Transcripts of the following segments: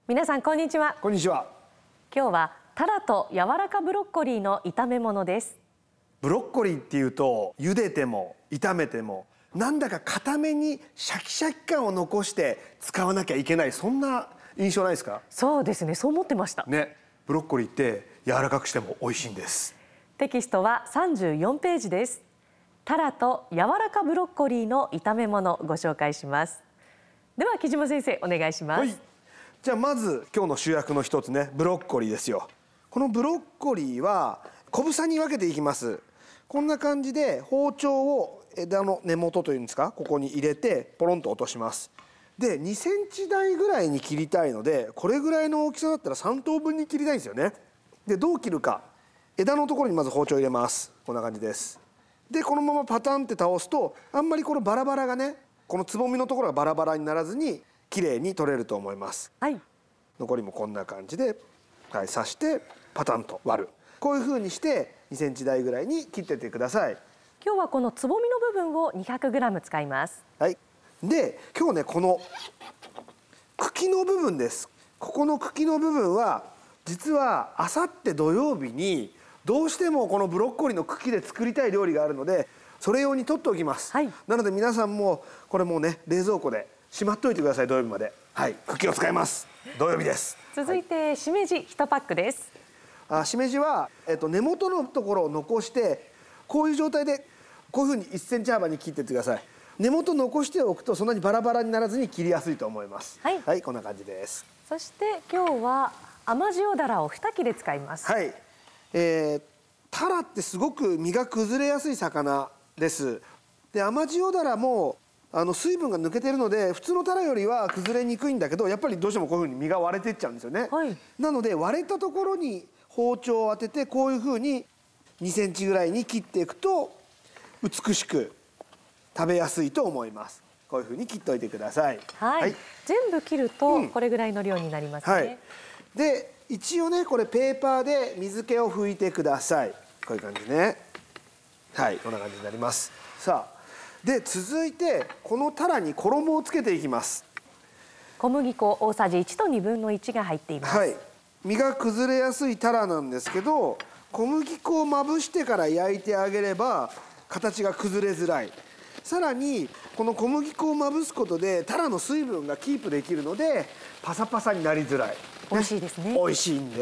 皆さんこんにちは。 こんにちは。 今日はタラと柔らかブロッコリーの炒め物です。 ブロッコリーっていうと茹でても炒めてもなんだか固めにシャキシャキ感を残して使わなきゃいけない、そんな印象ないですか？ そうですね、そう思ってましたね。ブロッコリーって柔らかくしても美味しいんです。 テキストは34ページです。タラと柔らかブロッコリーの炒め物ご紹介します。では木島先生お願いします。 はい、じゃあまず今日の主役の一つね、ブロッコリーですよ。このブロッコリーは小房に分けていきます。こんな感じで包丁を枝の根元というんですか、ここに入れてポロンと落とします。で2センチ台ぐらいに切りたいので、これぐらいの大きさだったら3等分に切りたいんですよね。でどう切るか、枝のところにまず包丁入れます。こんな感じです。でこのままパタンって倒すと、あんまりこのバラバラがね、このつぼみのところがバラバラにならずに綺麗に取れると思います。 はい、 残りもこんな感じで、はい、刺してパタンと割る。こういう風にして2センチ台ぐらいに切ってってください。 今日はこのつぼみの部分を 200g 使います。 はい。で今日ね、この茎の部分です。ここの茎の部分は実はあさって土曜日にどうしてもこのブロッコリーの茎で作りたい料理があるので、それ用に取っておきます。 はい、 なので皆さんもこれもうね、冷蔵庫でしまっておいてください。土曜日まで。はい、茎を使います。土曜日です。 続いてしめじ1パックです。 しめじは、根元のところを残して、こういう状態でこういうふうに1センチ幅に切ってってください。根元残しておくとそんなにバラバラにならずに切りやすいと思います。 はい、 はい、こんな感じです。 そして今日は甘塩だらを2切れ使います。 はい、タラってすごく身が崩れやすい魚です。で甘塩だらも水分が抜けてるので、普通のタラよりは崩れにくいんだけど、やっぱりどうしてもこういうふうに身が割れていっちゃうんですよね。 はい、 なので割れたところに包丁を当てて、こういうふうに2センチぐらいに切っていくと美しく食べやすいと思います。こういうふうに切っておいてください。 はい、はい、全部切るとこれぐらいの量になりますね。はい、 で一応ね、これペーパーで水気を拭いてください。こういう感じね。はい、こんな感じになります。さあで続いてこのタラに衣をつけていきます。 小麦粉大さじ1と1/2が入っています。 はい、身が崩れやすいタラなんですけど、小麦粉をまぶしてから焼いてあげれば形が崩れづらい。さらにこの小麦粉をまぶすことでタラの水分がキープできるのでパサパサになりづらい。 美味しいですね。 美味しいんです。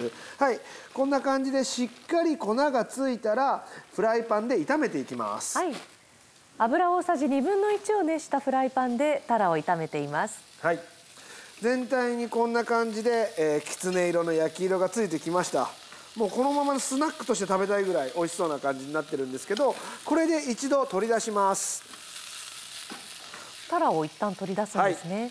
はい、こんな感じでしっかり粉がついたらフライパンで炒めていきます。 はい、油大さじ1/2を熱したフライパンでタラを炒めています。 はい、全体にこんな感じで、きつね色の焼き色がついてきました。もうこのままスナックとして食べたいぐらい美味しそうな感じになってるんですけど、これで一度取り出します。 タラを一旦取り出すんですね。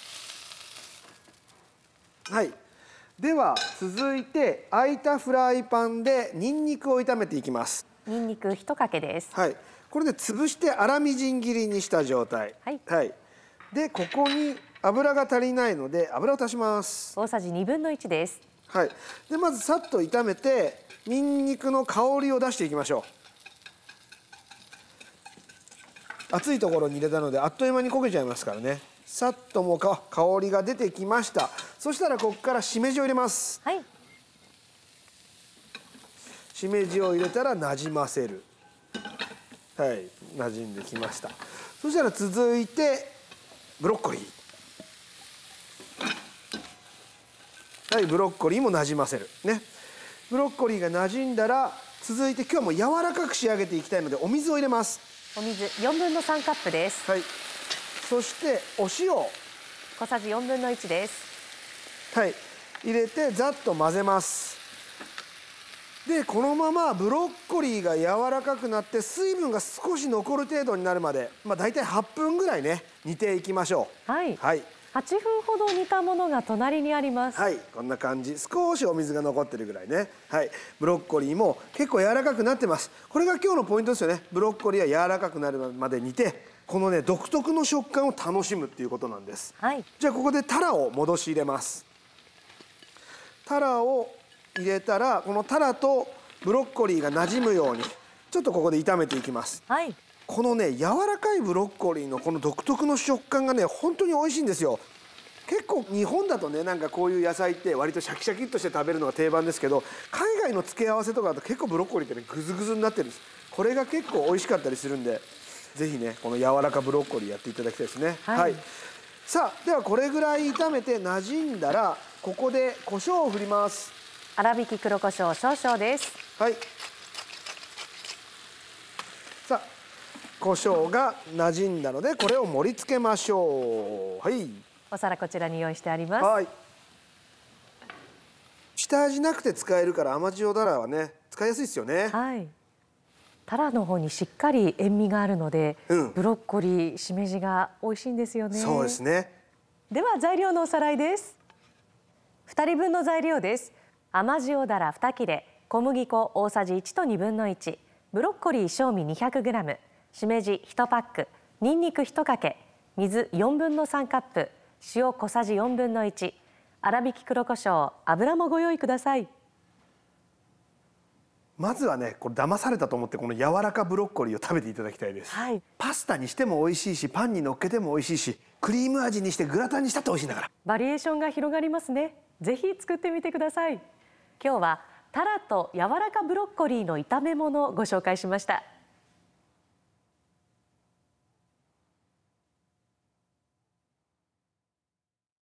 はい、では続いて空いたフライパンでニンニクを炒めていきます。 ニンニク1かけです。 はい、これで潰して粗みじん切りにした状態。 はい、 はい、でここに油が足りないので油を足します。 大さじ1/2です。 はい、でまずさっと炒めてニンニクの香りを出していきましょう。熱いところに入れたのであっという間に焦げちゃいますからね。さっともう香りが出てきました。そしたらここからしめじを入れます。 はい、 しめじを入れたらなじませる。はい、なじんできました。そしたら続いてブロッコリー。はい、ブロッコリーもなじませるね。ブロッコリーがなじんだら続いて今日はもう柔らかく仕上げていきたいのでお水を入れます。 お水3/4カップです。 はい、そしてお塩小さじ1/4です。 はい、入れてざっと混ぜます。でこのままブロッコリーが柔らかくなって水分が少し残る程度になるまで、大体8分ぐらいね煮ていきましょう。 はい、 はい、 8分ほど煮たものが隣にあります。 はい、こんな感じ。少しお水が残ってるぐらいね。はい、ブロッコリーも結構柔らかくなってます。これが今日のポイントですよね。ブロッコリーは柔らかくなるまで煮て、このね独特の食感を楽しむっていうことなんです。 はい、 じゃあここでタラを戻し入れます。タラを入れたらこのタラとブロッコリーがなじむようにちょっとここで炒めていきます。 はい、 このね柔らかいブロッコリーのこの独特の食感がね本当に美味しいんですよ。 結構日本だとね、なんかこういう野菜って割とシャキシャキっとして食べるのが定番ですけど、海外の付け合わせとかだと結構ブロッコリーってねグズグズになってるんです。これが結構美味しかったりするんで、ぜひねこの柔らかブロッコリーやっていただきたいですね。 はい、 さあではこれぐらい炒めて馴染んだら、ここで胡椒を振ります。 粗挽き黒胡椒少々です。 はい。さあ胡椒が馴染んだので、これを盛り付けましょう。はい。 お皿こちらに用意してあります。 はい。下味なくて使えるから甘塩だらはね使いやすいですよね。 はい。タラの方にしっかり塩味があるので、ブロッコリー、しめじが美味しいんですよね。 そうですね。 では材料のおさらいです。2人分の材料です。甘塩だら2切れ、小麦粉大さじ1と1/2、ブロッコリー正味 200g、しめじ1パック、にんにく1かけ、水3/4カップ、塩小さじ1/4、粗挽き黒胡椒、油もご用意ください。 まずはねこれ騙されたと思ってこの柔らかブロッコリーを食べていただきたいです。 はい、 パスタにしても美味しいし、パンに乗っけても美味しいし、クリーム味にしてグラタンにしたって美味しいんだから。 バリエーションが広がりますね。ぜひ作ってみてください。今日はタラと柔らかブロッコリーの炒め物をご紹介しました。